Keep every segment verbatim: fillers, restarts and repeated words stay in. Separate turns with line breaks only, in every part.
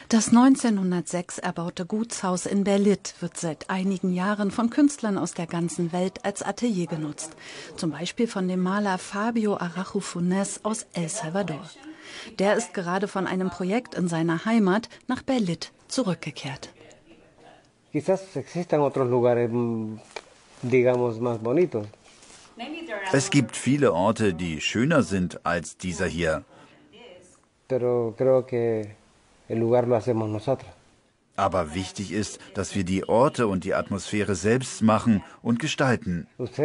Das neunzehnhundertsechs erbaute Gutshaus in Berlitt wird seit einigen Jahren von Künstlern aus der ganzen Welt als Atelier genutzt. Zum Beispiel von dem Maler Fabio Araujo Funes aus El Salvador. Der ist gerade von einem Projekt in seiner Heimat nach Berlitt zurückgekehrt.
Es gibt viele Orte, die schöner sind als dieser hier. Aber wichtig ist, dass wir die Orte und die Atmosphäre selbst machen und gestalten.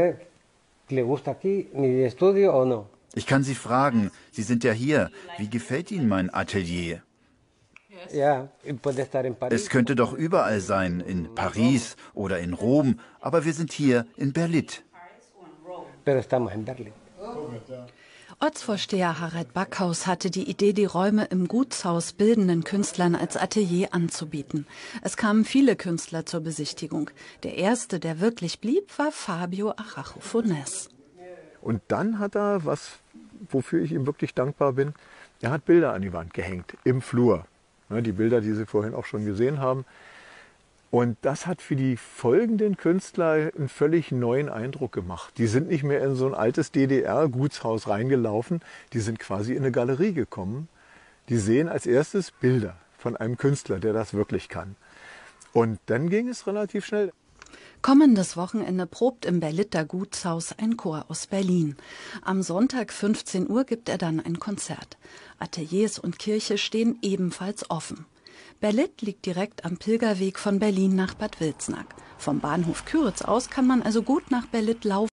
Ich kann Sie fragen, Sie sind ja hier, wie gefällt Ihnen mein Atelier? Es könnte doch überall sein, in Paris oder in Rom, aber wir sind hier in Berlitt.
Ortsvorsteher Harald Backhaus hatte die Idee, die Räume im Gutshaus bildenden Künstlern als Atelier anzubieten. Es kamen viele Künstler zur Besichtigung. Der erste, der wirklich blieb, war Fabio Araujo Funes.
Und dann hat er was, wofür ich ihm wirklich dankbar bin, er hat Bilder an die Wand gehängt, im Flur. Die Bilder, die Sie vorhin auch schon gesehen haben. Und das hat für die folgenden Künstler einen völlig neuen Eindruck gemacht. Die sind nicht mehr in so ein altes D D R-Gutshaus reingelaufen, die sind quasi in eine Galerie gekommen. Die sehen als erstes Bilder von einem Künstler, der das wirklich kann. Und dann ging es relativ schnell.
Kommendes Wochenende probt im Berlitter Gutshaus ein Chor aus Berlin. Am Sonntag fünfzehn Uhr gibt er dann ein Konzert. Ateliers und Kirche stehen ebenfalls offen. Berlitt liegt direkt am Pilgerweg von Berlin nach Bad Wilsnack. Vom Bahnhof Küritz aus kann man also gut nach Berlitt laufen.